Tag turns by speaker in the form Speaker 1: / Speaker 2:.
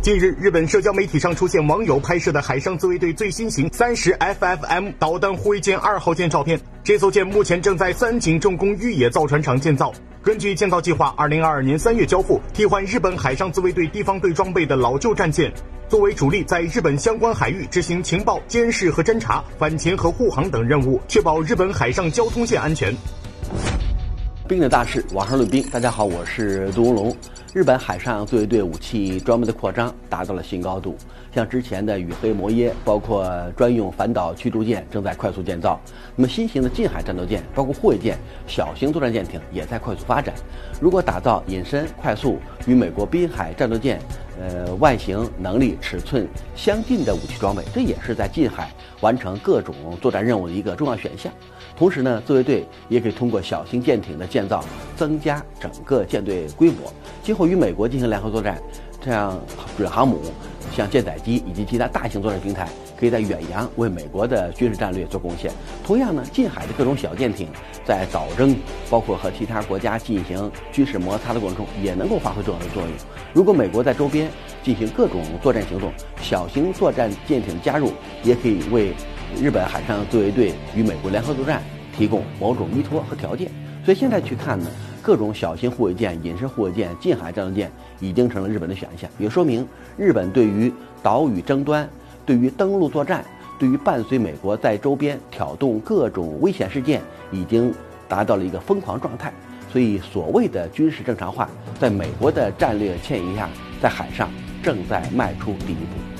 Speaker 1: 近日，日本社交媒体上出现网友拍摄的海上自卫队最新型30FFM 导弹护卫舰2号舰照片。这艘舰目前正在三井重工裕野造船厂建造。根据建造计划，2022年3月交付，替换日本海上自卫队地方队装备的老旧战舰，作为主力，在日本相关海域执行情报、监视和侦察、反潜和护航等任务，确保日本海上交通线安全。
Speaker 2: 兵的大事，网上论兵。大家好，我是杜荣龙。日本海上自卫队武器装备的扩张达到了新高度，像之前的羽黑摩耶，包括专用反导驱逐舰正在快速建造。那么新型的近海战斗舰，包括护卫舰、小型作战舰艇也在快速发展。如果打造隐身、快速与美国滨海战斗舰外形、能力、尺寸相近的武器装备，这也是在近海完成各种作战任务的一个重要选项。同时呢，自卫队也可以通过小型舰艇的建造，增加整个舰队规模，今后与美国进行联合作战。这样准航母、像舰载机以及其他大型作战平台，可以在远洋为美国的军事战略做贡献。同样呢，近海的各种小舰艇在岛争，包括和其他国家进行军事摩擦的过程中，也能够发挥重要的作用。如果美国在周边进行各种作战行动，小型作战舰艇加入，也可以为日本海上自卫队与美国联合作战提供某种依托和条件。所以现在去看呢，各种小型护卫舰、隐身护卫舰、近海战斗舰已经成了日本的选项，也说明日本对于岛屿争端、对于登陆作战、对于伴随美国在周边挑动各种危险事件，已经达到了一个疯狂状态。所以所谓的军事正常化，在美国的战略牵引下，在海上正在迈出第一步。